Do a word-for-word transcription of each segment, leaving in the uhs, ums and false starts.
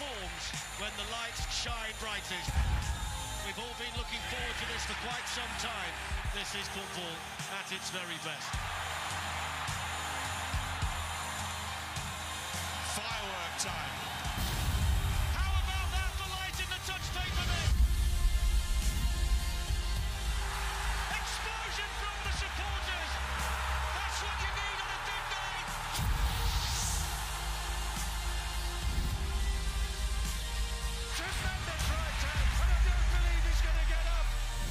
performs when the lights shine brightest. We've all been looking forward to this for quite some time. This is football at its very best. Firework time. How about that for lighting the touch paper then? Explosion from the supporters. That's what you need on a big night. Tremendous right hand, and I don't believe he's going to get up.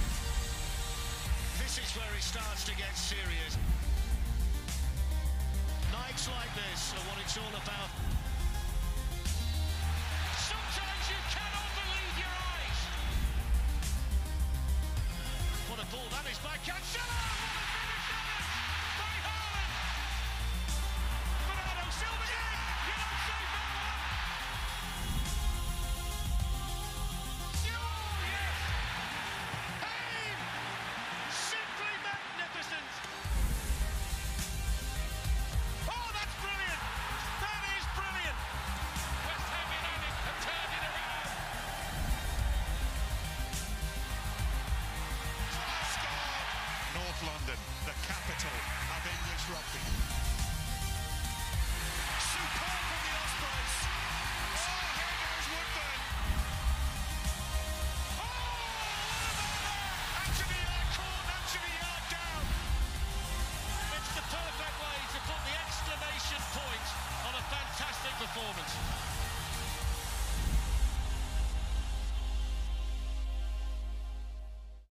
This is where it starts to get serious. Nights like this are what it's all about. Sometimes you cannot believe your eyes. What a ball that is by Cancelo! What a finish that is by Haaland! Bernardo Silva's in! You don't say that one! Oh, yes! Kane! Simply magnificent! Oh, that's brilliant! That is brilliant! West Ham United have turned it around. North London, the capital of English rugby. Superb from the Ospreys!